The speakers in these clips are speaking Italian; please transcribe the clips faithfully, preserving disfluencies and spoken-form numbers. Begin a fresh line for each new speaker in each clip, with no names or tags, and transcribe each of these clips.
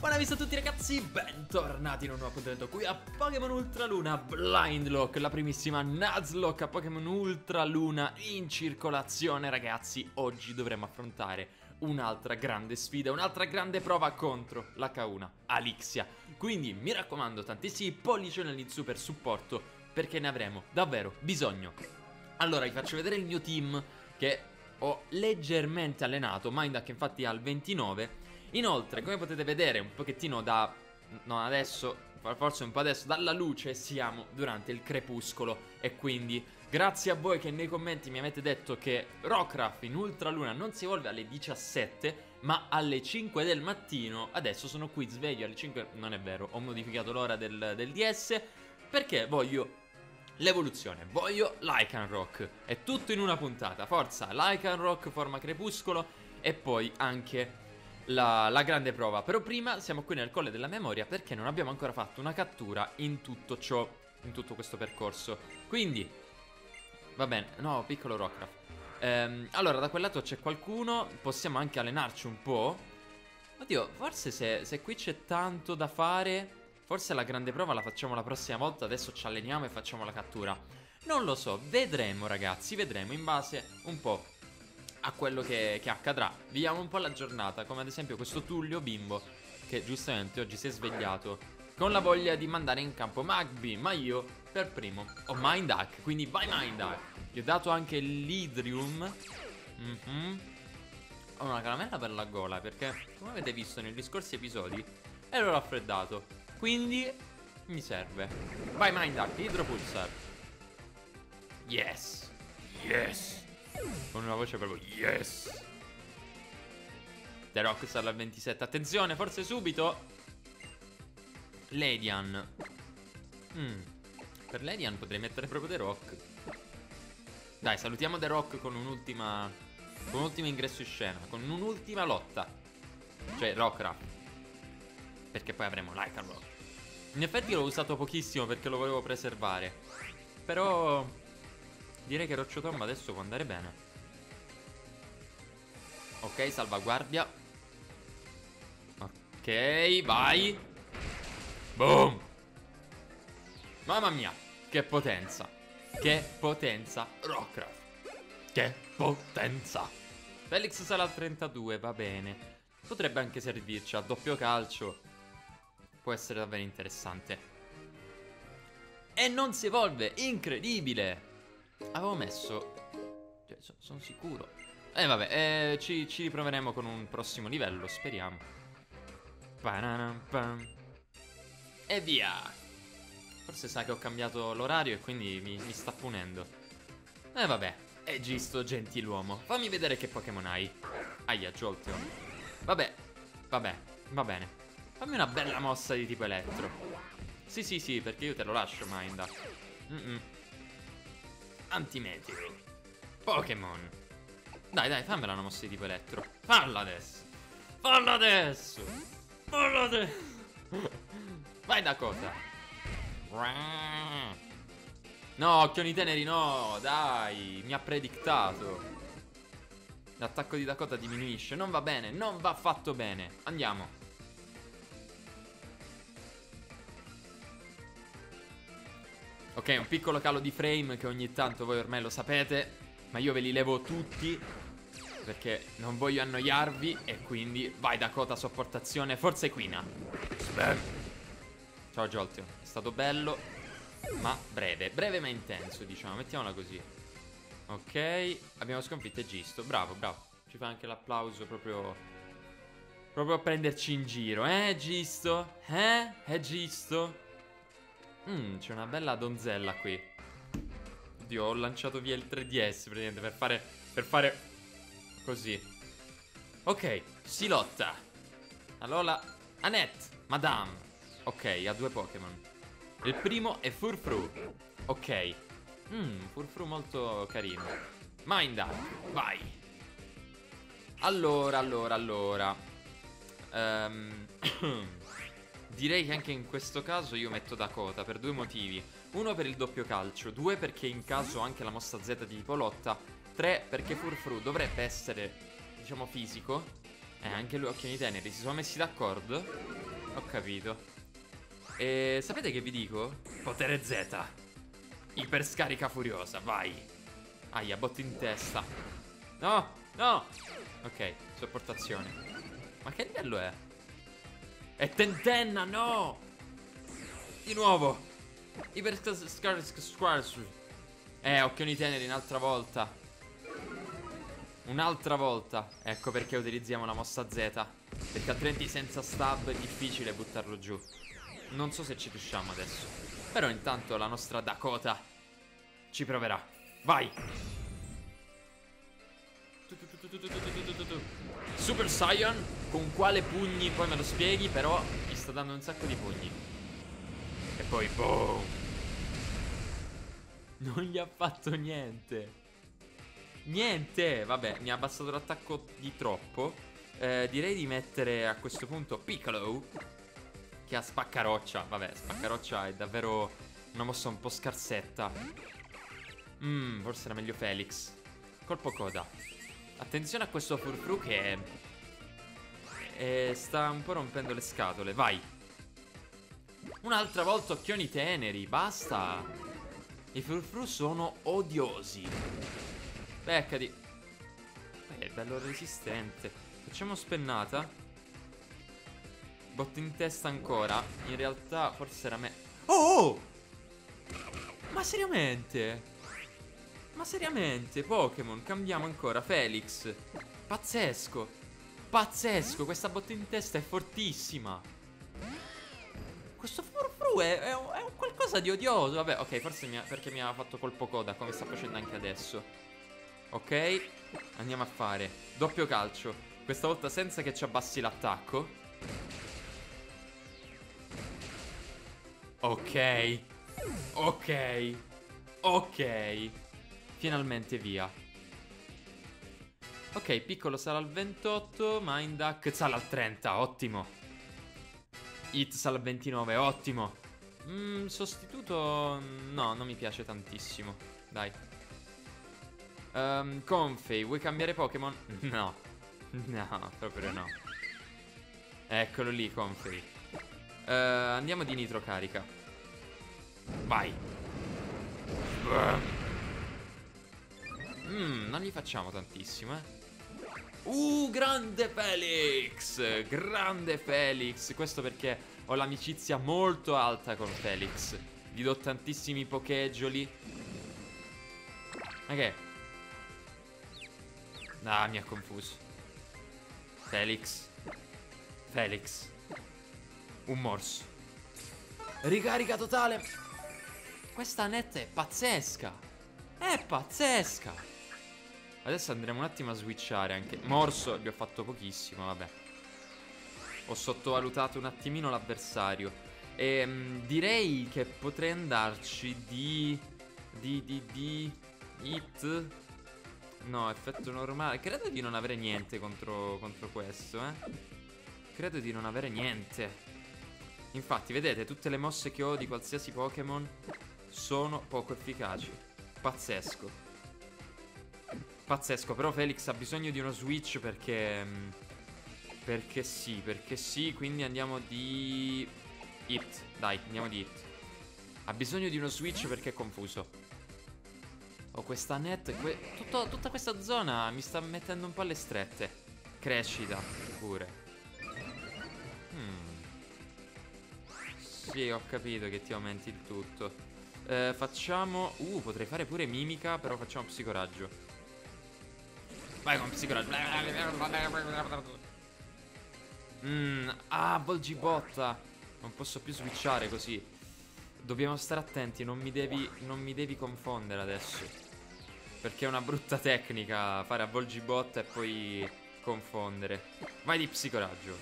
Buona vista a tutti ragazzi, bentornati in un nuovo appuntamento qui a Pokémon Ultra Luna Blindlock, la primissima Nuzlocke a Pokémon Ultra Luna in circolazione ragazzi. Oggi dovremo affrontare un'altra grande sfida, un'altra grande prova contro l'H uno Alixia. Quindi mi raccomando, tantissimi pollicioni in su per supporto, perché ne avremo davvero bisogno. Allora vi faccio vedere il mio team che ho leggermente allenato. Minduck infatti ha il ventinove. Inoltre, come potete vedere un pochettino da... non adesso, forse un po' adesso, dalla luce siamo durante il crepuscolo. E quindi, grazie a voi che nei commenti mi avete detto che Rockruff in Ultra Luna non si evolve alle diciassette, ma alle cinque del mattino. Adesso sono qui sveglio alle cinque, non è vero, ho modificato l'ora del, del D S, perché voglio l'evoluzione, voglio Lycanroc. È tutto in una puntata, forza, Lycanroc, forma crepuscolo e poi anche... La, la grande prova. Però prima siamo qui nel Colle della Memoria perché non abbiamo ancora fatto una cattura in tutto ciò, in tutto questo percorso. Quindi va bene, no, piccolo Rockruff. ehm, Allora da quel lato c'è qualcuno, possiamo anche allenarci un po'. Oddio, forse se, se qui c'è tanto da fare, forse la grande prova la facciamo la prossima volta. Adesso ci alleniamo e facciamo la cattura. Non lo so, vedremo ragazzi, vedremo in base un po' a quello che, che accadrà. Viviamo un po' la giornata, come ad esempio questo Tullio bimbo che giustamente oggi si è svegliato con la voglia di mandare in campo Magby, ma io per primo ho Minduck, quindi vai Minduck. Gli ho dato anche l'Idrium. mm-hmm. Ho una caramella per la gola perché, come avete visto negli scorsi episodi, ero raffreddato, quindi mi serve. Vai Minduck, Idropulsar. Yes. Yes. Con una voce proprio yes. The Rock sarà al ventisette. Attenzione, forse subito Ledian. mm. Per Ledian potrei mettere proprio The Rock. Dai, salutiamo The Rock con un'ultima Con un ultimo ingresso in scena, con un'ultima lotta. Cioè Rockruff, perché poi avremo Lycanroc. In effetti l'ho usato pochissimo perché lo volevo preservare, però direi che Roccio-Tomba adesso può andare bene. Ok, salvaguardia. Ok, vai. Boom. Mamma mia, che potenza. Che potenza Rockruff. Che potenza. Felix sarà al trentadue, va bene. Potrebbe anche servirci a doppio calcio. Può essere davvero interessante. E non si evolve, incredibile. Avevo messo, cioè, so, sono sicuro. E eh, vabbè, eh, ci, ci riproveremo con un prossimo livello, speriamo. E via. Forse sa che ho cambiato l'orario e quindi mi, mi sta punendo. E eh, vabbè, è giusto, gentiluomo. Fammi vedere che Pokémon hai. Aia, Jolteon. Vabbè, vabbè, va bene. Fammi una bella mossa di tipo elettro. Sì, sì, sì, perché io te lo lascio, Minduck. Mm-mm. Antimeteo. Pokémon. Dai, dai, fammela una mossa di tipo elettro. Falla adesso. Falla adesso. Falla adesso. Vai Dakota. No, occhioni teneri no. Dai, mi ha predictato. L'attacco di Dakota diminuisce. Non va bene, non va fatto bene. Andiamo. Ok, un piccolo calo di frame che ogni tanto voi ormai lo sapete, ma io ve li levo tutti perché non voglio annoiarvi. E quindi vai Dakota, sopportazione, forza equina. Spam. Ciao Jolteon, è stato bello, ma breve, breve ma intenso, diciamo, mettiamola così. Ok, abbiamo sconfitto Egisto, bravo, bravo. Ci fa anche l'applauso proprio Proprio a prenderci in giro, eh Egisto? Eh, Egisto? Mmm, c'è una bella donzella qui. Oddio, ho lanciato via il tre D S praticamente per fare, per fare così. Ok, si lotta. Allora, Annette, Madame. Ok, ha due Pokémon. Il primo è Furfru. Ok. Mmm, Furfru molto carino. Minduck, vai. Allora, allora, allora um... direi che anche in questo caso io metto Dakota per due motivi. Uno per il doppio calcio, due perché in caso anche la mossa Z di tipo lotta, tre perché Furfru dovrebbe essere, diciamo, fisico. Eh, anche lui occhioni teneri, si sono messi d'accordo. Ho capito. E sapete che vi dico? Potere Z. Iperscarica furiosa, vai. Aia, botte in testa. No, no. Ok, sopportazione. Ma che livello è? È tentenna, no. Di nuovo. Iperscarica. Eh, occhioni teneri un'altra volta. Un'altra volta. Ecco perché utilizziamo la mossa Z. Perché altrimenti senza stab è difficile buttarlo giù. Non so se ci riusciamo adesso. Però intanto la nostra Dakota ci proverà. Vai. Super Saiyan. Con quale pugni? Poi me lo spieghi. Però mi sta dando un sacco di pugni. E poi boom. Non gli ha fatto niente. Niente. Vabbè, mi ha abbassato l'attacco di troppo. eh, Direi di mettere a questo punto Piccolo, che ha spaccaroccia. Vabbè, spaccaroccia è davvero una mossa un po' scarsetta. Mmm, forse era meglio Felix. Colpo coda. Attenzione a questo Furfru che eh, sta un po' rompendo le scatole. Vai. Un'altra volta occhioni teneri. Basta. I Furfru sono odiosi. Beccati. Beh, è bello resistente. Facciamo spennata. Botte in testa ancora. In realtà forse era me. Oh! Ma seriamente? Ma seriamente, Pokémon, cambiamo ancora. Felix. Pazzesco. Pazzesco, questa botta in testa è fortissima. Questo Furfru è, è, un, è un qualcosa di odioso. Vabbè, ok, forse mi ha, perché mi ha fatto colpo coda, come sta facendo anche adesso. Ok, andiamo a fare doppio calcio. Questa volta senza che ci abbassi l'attacco. Ok. Ok. Ok. Finalmente via. Ok, piccolo sale al ventotto. Minduck sale al trenta, ottimo. Hit sale al ventinove, ottimo. mm, Sostituto no, non mi piace tantissimo. Dai. um, Comfey, vuoi cambiare Pokémon? No. No, proprio no. Eccolo lì, Comfey. uh, Andiamo di nitro carica. Vai. Mm, non gli facciamo tantissimo, eh. Uh, grande Felix. Grande Felix. Questo perché ho l'amicizia molto alta con Felix. Gli do tantissimi pokeggioli. Ma che? Ah, mi ha confuso. Felix. Felix. Un morso. Ricarica totale. Questa net è pazzesca. È pazzesca. Adesso andremo un attimo a switchare anche. Morso, gli ho fatto pochissimo, vabbè. Ho sottovalutato un attimino l'avversario. E mh, direi che potrei andarci di... Di, di, di... Hit. No, effetto normale. Credo di non avere niente contro, contro questo, eh. Credo di non avere niente. Infatti, vedete, tutte le mosse che ho di qualsiasi Pokémon sono poco efficaci. Pazzesco. Pazzesco, però Felix ha bisogno di uno switch perché... Perché sì, perché sì, quindi andiamo di... Hit, dai, andiamo di Hit. Ha bisogno di uno switch perché è confuso. Oh, questa net, que tutto, tutta questa zona mi sta mettendo un po' alle strette. Crescita, pure. Hmm. Sì, ho capito che ti aumenti il tutto. eh, Facciamo... Uh, potrei fare pure mimica, però facciamo psicoraggio. Vai con psicoraggio. Mm, ah, Volgibotta. Non posso più switchare così. Dobbiamo stare attenti. Non mi devi, non mi devi confondere adesso. Perché è una brutta tecnica fare a Volgibotta e poi confondere. Vai di psicoraggio.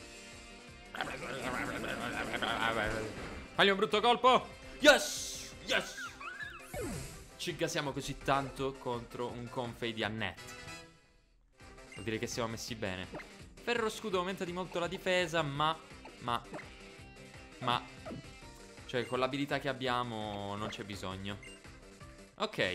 Fagli un brutto colpo. Yes, yes. Ci gasiamo così tanto contro un Comfey di Annette. Vuol dire che siamo messi bene. Ferro scudo aumenta di molto la difesa, ma... Ma... Ma... Cioè, con l'abilità che abbiamo non c'è bisogno. Ok.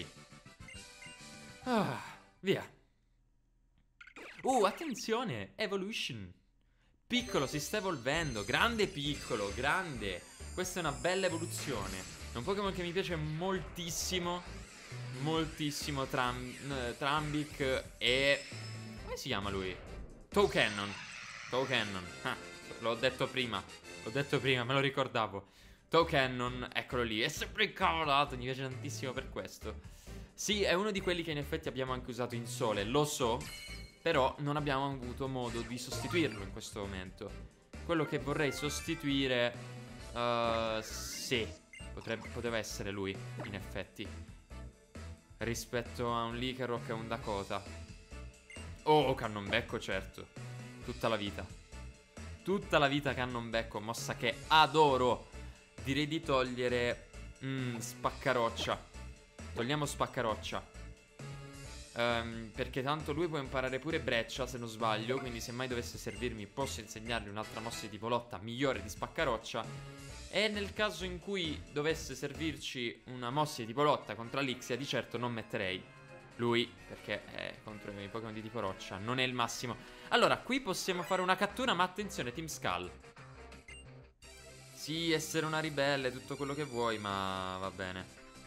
Ah, via. Uh, attenzione! Evolution. Piccolo si sta evolvendo. Grande Piccolo, grande. Questa è una bella evoluzione. È un Pokémon che mi piace moltissimo. Moltissimo. Tram Trambic e... come si chiama lui? Toucannon. Toucannon. Ah, l'ho detto prima. L'ho detto prima, me lo ricordavo. Toucannon, eccolo lì. È sempre incavolato, mi piace tantissimo per questo. Sì, è uno di quelli che in effetti abbiamo anche usato in sole, lo so. Però non abbiamo avuto modo di sostituirlo in questo momento. Quello che vorrei sostituire uh, sì, potrebbe, poteva essere lui, in effetti, rispetto a un Lycanroc e un Dakota. Oh, Cannonbecco, certo. Tutta la vita. Tutta la vita Cannonbecco, mossa che adoro. Direi di togliere mm, Spaccaroccia. Togliamo Spaccaroccia. Um, perché tanto lui può imparare pure Breccia, se non sbaglio. Quindi se mai dovesse servirmi posso insegnargli un'altra mossa di tipo lotta migliore di Spaccaroccia. E nel caso in cui dovesse servirci una mossa di tipo lotta contro Alixia, di certo non metterei lui, perché è contro i Pokémon di tipo roccia, non è il massimo. Allora, qui possiamo fare una cattura, ma attenzione, Team Skull. Sì, essere una ribelle, tutto quello che vuoi, ma va bene.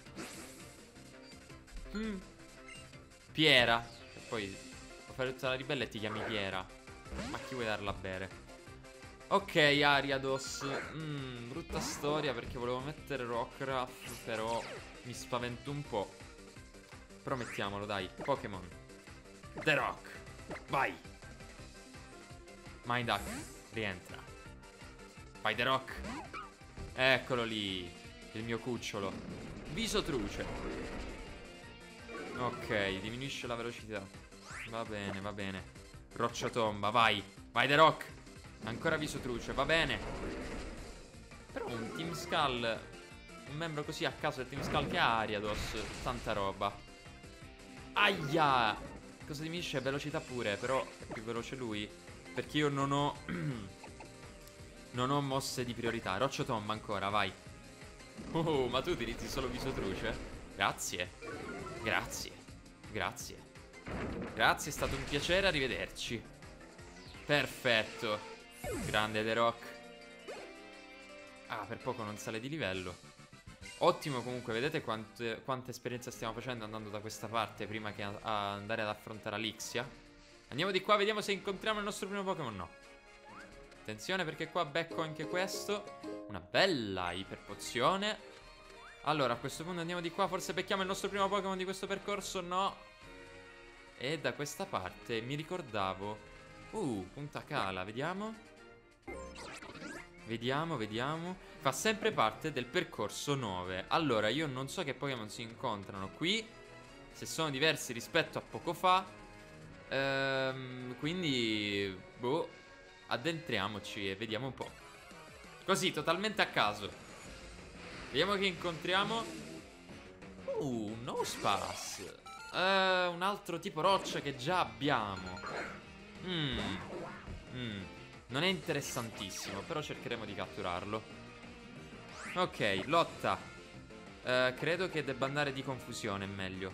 mm. Piera. E poi puoi fare tutta la ribelle e ti chiami Piera. Ma chi vuoi darla a bere? Ok, Ariados. mm, Brutta storia, perché volevo mettere Rockruff, però mi spavento un po'. Però mettiamolo, dai. Pokémon The Rock. Vai. Minduck, rientra. Vai The Rock. Eccolo lì, il mio cucciolo. Viso truce. Ok, diminuisce la velocità. Va bene, va bene. Roccia tomba, vai. Vai The Rock. Ancora viso truce, va bene. Però un Team Skull, un membro così a caso del Team Skull che ha Ariados, tanta roba. Aia! Cosa diminuisce? Velocità pure, però è più veloce lui. Perché io non ho non ho mosse di priorità. Roccia tomba ancora, vai. Oh, ma tu utilizzi solo viso truce? Grazie. Grazie. Grazie. Grazie, è stato un piacere, arrivederci. Perfetto. Grande The Rock. Ah, per poco non sale di livello. Ottimo comunque, vedete quante, quanta esperienza stiamo facendo andando da questa parte prima che a, a andare ad affrontare Alixia. Andiamo di qua, vediamo se incontriamo il nostro primo Pokémon. No. Attenzione, perché qua becco anche questo. Una bella iperpozione. Allora, a questo punto andiamo di qua, forse becchiamo il nostro primo Pokémon di questo percorso. No. E da questa parte mi ricordavo. Uh, Punta Cala, vediamo. Vediamo, vediamo. Fa sempre parte del percorso nove. Allora, io non so che Pokémon si incontrano qui, se sono diversi rispetto a poco fa. Ehm, quindi, boh, addentriamoci e vediamo un po'. Così, totalmente a caso. Vediamo che incontriamo. Uh, un Nosepass. eh, Un altro tipo roccia che già abbiamo. Mmm Mmm Non è interessantissimo, però cercheremo di catturarlo. Ok, lotta. uh, Credo che debba andare di confusione, meglio.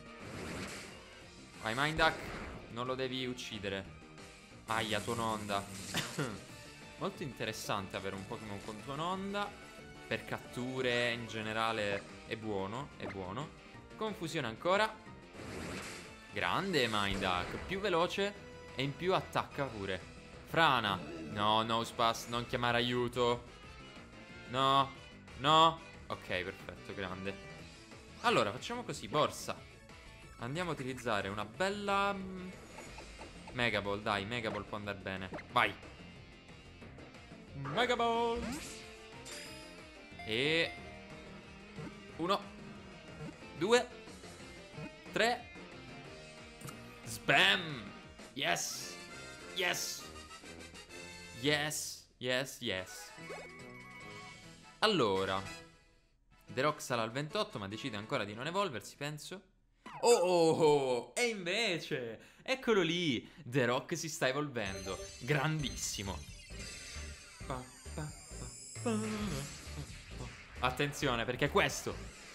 Vai Minduck, non lo devi uccidere. Aia, Tuononda. Molto interessante avere un Pokémon con Tuononda. Per catture in generale è buono, è buono. Confusione ancora. Grande Minduck, più veloce e in più attacca pure. Frana. No, Nosepass, non chiamare aiuto. No, no. Ok, perfetto, grande. Allora, facciamo così, borsa. Andiamo a utilizzare una bella mm, Mega Ball, dai, Mega Ball può andare bene. Vai. Mega Ball. E uno, due, tre. Spam. Yes. Yes. Yes, yes, yes. Allora, The Rock sarà al ventotto, ma decide ancora di non evolversi, penso. Oh, oh, oh, e invece, eccolo lì, The Rock si sta evolvendo. Grandissimo. Pa, pa, pa, pa, pa. Attenzione, perché questo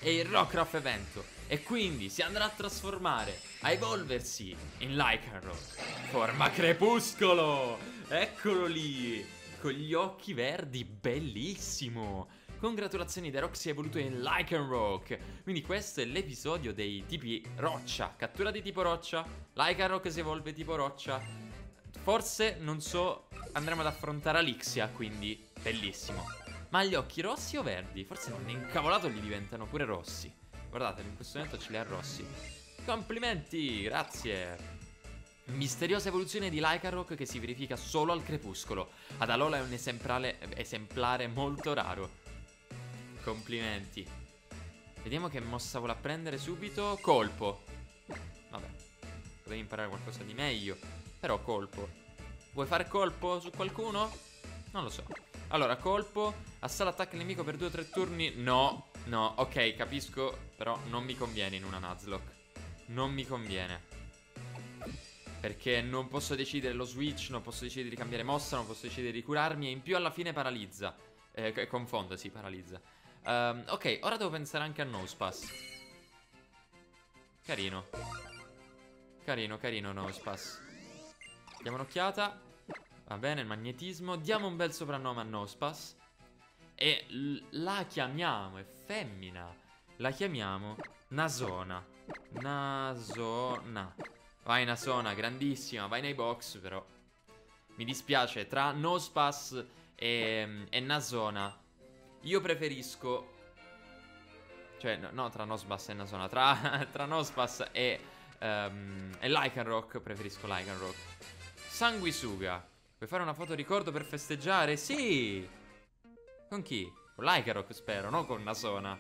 è il Rockruff evento. E quindi si andrà a trasformare, a evolversi in Lycanroc. Forma crepuscolo! Eccolo lì! Con gli occhi verdi, bellissimo! Congratulazioni, The Rock si è evoluto in Lycanroc. Quindi questo è l'episodio dei tipi roccia. Cattura di tipo roccia, Lycanroc si evolve tipo roccia. Forse, non so, andremo ad affrontare Alixia, quindi bellissimo. Ma gli occhi rossi o verdi? Forse non è incavolato, gli diventano pure rossi. Guardate, in questo momento ce li ha rossi. Complimenti, grazie. Misteriosa evoluzione di Lycanroc che si verifica solo al crepuscolo. Ad Alola è un esemplare, esemplare molto raro. Complimenti. Vediamo che mossa vuole prendere subito. Colpo. Vabbè, potevi imparare qualcosa di meglio. Però colpo. Vuoi fare colpo su qualcuno? Non lo so. Allora, colpo. Assala attacca il nemico per due o tre turni. No. No, ok, capisco. Però non mi conviene in una Nuzlocke. Non mi conviene. Perché non posso decidere lo switch, non posso decidere di cambiare mossa, non posso decidere di curarmi. E in più alla fine paralizza. Eh, confondo, sì, paralizza. um, Ok, ora devo pensare anche a Nosepass. Carino. Carino, carino Nosepass. Diamo un'occhiata. Va bene, il magnetismo. Diamo un bel soprannome a Nosepass. E la chiamiamo, è femmina. La chiamiamo Nasona. Nasona. Vai Nasona, grandissima. Vai nei box però. Mi dispiace, tra Nosepass e, e Nasona io preferisco. Cioè no, no tra Nosepass e Nasona. Tra, tra Nosepass e, um, e Lycanroc preferisco Lycanroc. Sanguisuga. Vuoi fare una foto ricordo per festeggiare? Sì. Con chi? Con Lycanroc spero, non con Nasona.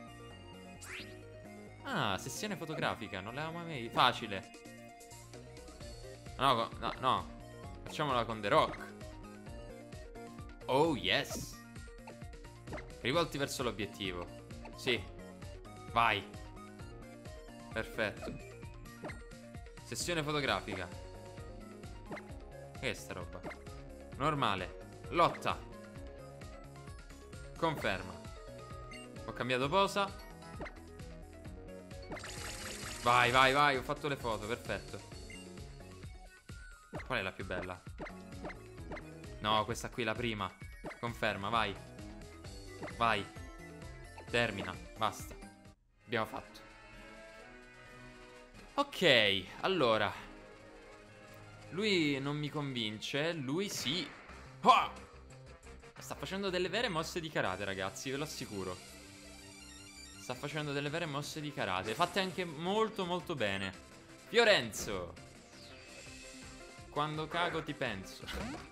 Ah, sessione fotografica. Non l'avevamo mai. Facile. No, no, no. Facciamola con The Rock. Oh yes. Rivolti verso l'obiettivo. Sì. Vai. Perfetto. Sessione fotografica. Che è sta roba? Normale. Lotta. Conferma. Ho cambiato posa. Vai, vai, vai. Ho fatto le foto, perfetto. Qual è la più bella? No, questa qui è la prima. Conferma, vai. Vai. Termina, basta. Abbiamo fatto. Ok, allora. Lui non mi convince. Lui sì. Oh! Sta facendo delle vere mosse di karate, ragazzi, ve lo assicuro. Sta facendo delle vere mosse di karate, fatte anche molto molto bene. Fiorenzo. Quando cago ti penso.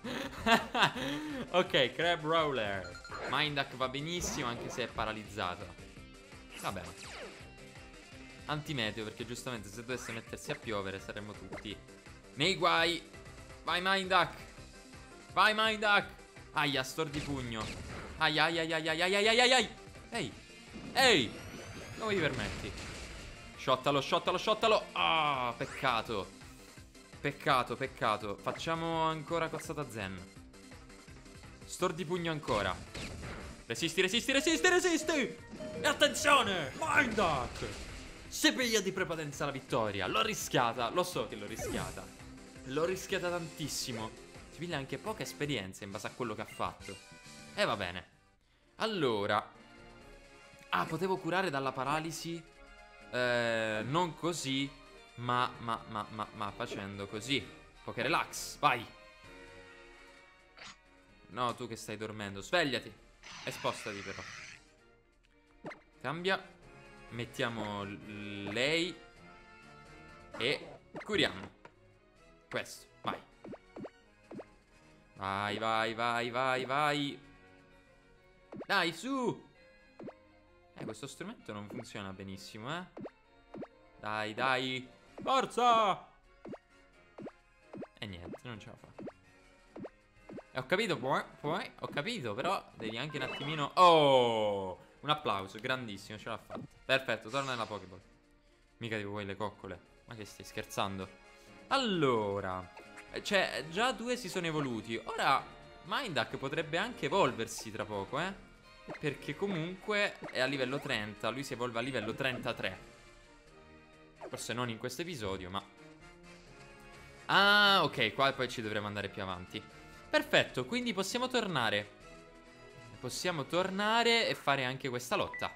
Ok, Crab Roller. Minduck va benissimo anche se è paralizzato. Va bene. Antimeteo, perché giustamente se dovesse mettersi a piovere saremmo tutti nei guai. Vai Minduck. Vai Minduck. Aia, stordipugno. Aia, aia, aia, aia, aia, aia, aia, aia. Ehi. Ehi. Come ti permetti? Shottalo, shottalo, shottalo. Ah, peccato. Peccato, peccato. Facciamo ancora cozzata zen. Stordipugno ancora. Resisti, resisti, resisti, resisti. E attenzione, Minduck. Si piglia di prepotenza la vittoria. L'ho rischiata, lo so che l'ho rischiata. L'ho rischiata tantissimo. Si piglia anche poca esperienza in base a quello che ha fatto. E va bene. Allora. Ah, potevo curare dalla paralisi. Eh, non così. Ma, ma, ma, ma, ma facendo così. Poké relax, vai. No, tu che stai dormendo, svegliati. E spostati però. Cambia. Mettiamo lei. E curiamo. Questo, vai. Vai, vai, vai, vai, vai. Dai, su. Eh, questo strumento non funziona benissimo, eh. Dai, dai. Forza. E niente, non ce la fa. E ho capito, poi, poi, ho capito, però devi anche un attimino. Oh, un applauso, grandissimo, ce l'ha fatta. Perfetto, torna nella Pokéball. Mica tipo quelle coccole. Ma che stai scherzando? Allora, cioè, già due si sono evoluti. Ora Minduck potrebbe anche evolversi tra poco, eh. perché comunque è a livello trenta. Lui si evolve a livello trentatré. Forse non in questo episodio, ma... Ah, ok, qua poi ci dovremo andare più avanti. Perfetto, quindi possiamo tornare. Possiamo tornare e fare anche questa lotta.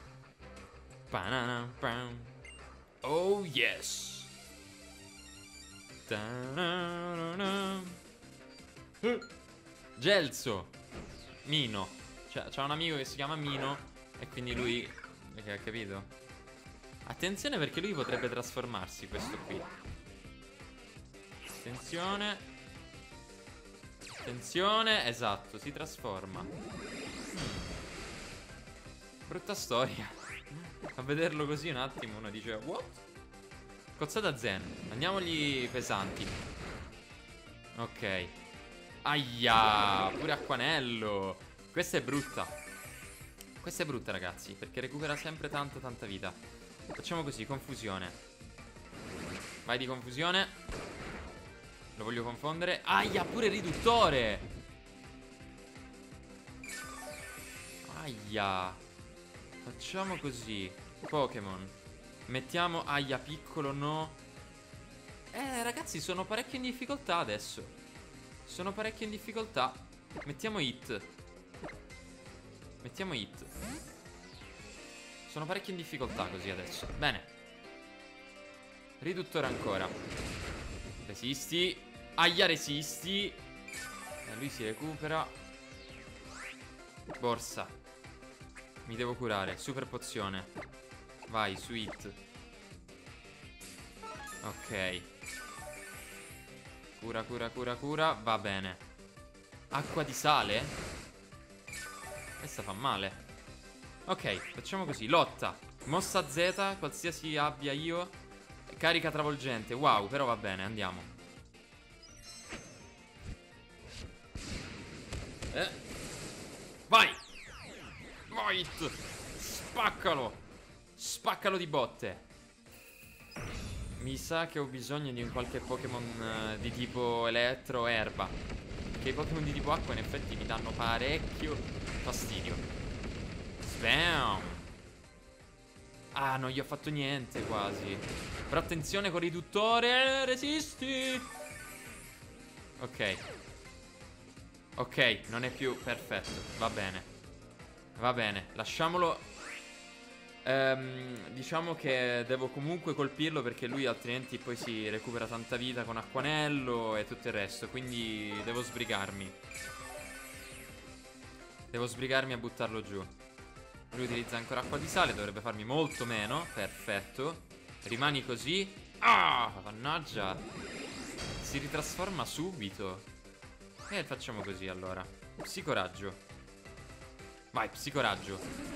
Oh yes. Gelso. Mino. Cioè, c'ha un amico che si chiama Mino e quindi lui... Perché ha capito? Attenzione perché lui potrebbe trasformarsi, questo qui. Attenzione. Attenzione. Esatto, si trasforma. Brutta storia. A vederlo così un attimo uno dice what? Cozzata zen. Andiamogli pesanti. Ok. Aia. Pure acquanello. Questa è brutta. Questa è brutta ragazzi, perché recupera sempre tanta tanta vita. Facciamo così, confusione. Vai di confusione. Lo voglio confondere. Aia, pure riduttore. Aia. Facciamo così. Pokémon. Mettiamo aia piccolo, no. Eh ragazzi, sono parecchio in difficoltà adesso. Sono parecchio in difficoltà. Mettiamo hit. Mettiamo hit. Sono parecchio in difficoltà così adesso. Bene. Riduttore ancora. Resisti. Aia, resisti. E lui si recupera. Borsa. Mi devo curare. Super pozione. Vai, su hit. Ok. Cura, cura, cura, cura. Va bene. Acqua di sale? Questa fa male. Ok, facciamo così. Lotta. Mossa Z, qualsiasi abbia io. Carica travolgente. Wow, però va bene, andiamo. Eh. Vai. Vai. Spaccalo. Spaccalo di botte. Mi sa che ho bisogno di un qualche Pokémon uh, di tipo elettro o erba. Perché i Pokémon di tipo acqua in effetti mi danno parecchio fastidio. Spam. Ah, non gli ho fatto niente quasi. Però attenzione con riduttore. Resisti. Ok. Ok, non è più perfetto. Va bene. Va bene, lasciamolo. Ehm, diciamo che devo comunque colpirlo perché lui altrimenti poi si recupera tanta vita con acquanello e tutto il resto. Quindi devo sbrigarmi. Devo sbrigarmi a buttarlo giù. Lui utilizza ancora acqua di sale, dovrebbe farmi molto meno. Perfetto. Rimani così. Ah, mannaggia. Si ritrasforma subito. E facciamo così allora. Psicoraggio. Vai, psicoraggio.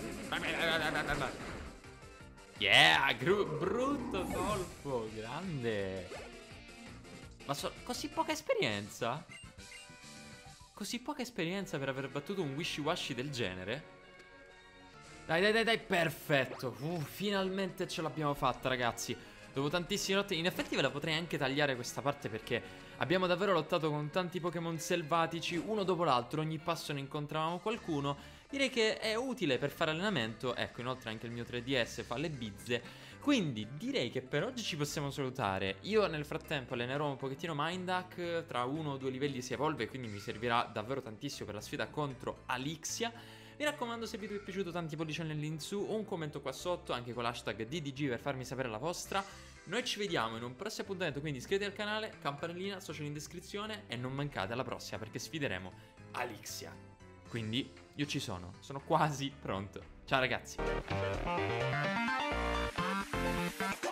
Yeah, brutto colpo. Grande. Ma so così poca esperienza? Così poca esperienza per aver battuto un wishy-washy del genere? Dai, dai, dai, dai, perfetto. uh, Finalmente ce l'abbiamo fatta, ragazzi. Dopo tantissime lotte. In effetti ve la potrei anche tagliare questa parte perché abbiamo davvero lottato con tanti Pokémon selvatici, uno dopo l'altro. Ogni passo ne incontravamo qualcuno. Direi che è utile per fare allenamento. Ecco, inoltre anche il mio tre D S fa le bizze. Quindi direi che per oggi ci possiamo salutare. Io nel frattempo allenerò un pochettino Minduck. Tra uno o due livelli si evolve, quindi mi servirà davvero tantissimo per la sfida contro Alixia. Mi raccomando, se il video vi è piaciuto, tanti pollicioni in su, un commento qua sotto, anche con l'hashtag D D G per farmi sapere la vostra. Noi ci vediamo in un prossimo appuntamento, quindi iscrivetevi al canale, campanellina, social in descrizione e non mancate alla prossima perché sfideremo Alixia. Quindi io ci sono, sono quasi pronto. Ciao ragazzi.